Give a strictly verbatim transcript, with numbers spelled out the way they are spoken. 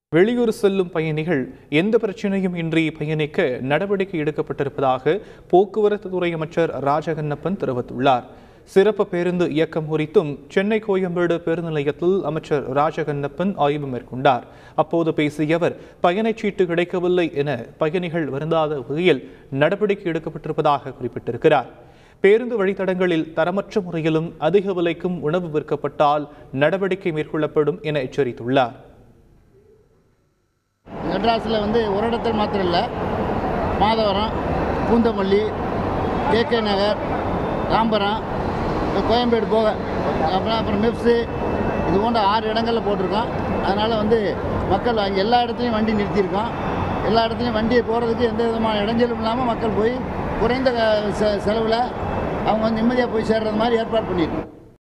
வெளியூர் செல்லும் பயணிகள் எந்த பிரச்சனையும் இன்றி பயணிக்க நடவடிக்கை எடுக்கப்பட்டிருப்பதாக போக்குவரத்து துறை அமைச்சர் ராஜகண்ணப்பன் தெரிவித்துள்ளார். சிறப்பு பேருந்து இயக்கம் குறித்தும் சென்னை கோயம்பேடு பேருந்து நிலையத்தில் அமைச்சர் ராஜகண்ணப்பன் ஆய்வு மேற்கொண்டார். அப்போது பேசிய அவர், பயணச்சீட்டு கிடைக்கவில்லை என பயணிகள் வருந்தாத வகையில் நடவடிக்கை எடுக்கப்பட்டிருப்பதாக குறிப்பிட்டிருக்கிறார். பேருந்து வழித்தடங்களில் தரமற்ற முறையிலும் அதிக விலைக்கும் உணவு விற்கப்பட்டால் நடவடிக்கை மேற்கொள்ளப்படும் என எச்சரித்துள்ளார். மெட்ராஸில் வந்து ஒரு இடத்தில் மாத்திரம் இல்லை, மாதவரம், பூந்தமல்லி, கே கே நகர், தாம்பரம், கோயம்பேடு போக அப்புறம் அப்புறம் மெப்ஸு, இது போன்ற ஆறு இடங்களில் போட்டிருக்கோம். அதனால் வந்து மக்கள் அங்கே எல்லா இடத்துலையும் வண்டி நிறுத்தியிருக்கோம். எல்லா இடத்துலையும் வண்டியை போகிறதுக்கு எந்த விதமான இடைஞ்சலும் இல்லாமல் மக்கள் போய் குறைந்த செலவில் அவங்க வந்து நிம்மதியாக போய் சேர்றது மாதிரி ஏற்பாடு பண்ணியிருக்கோம்.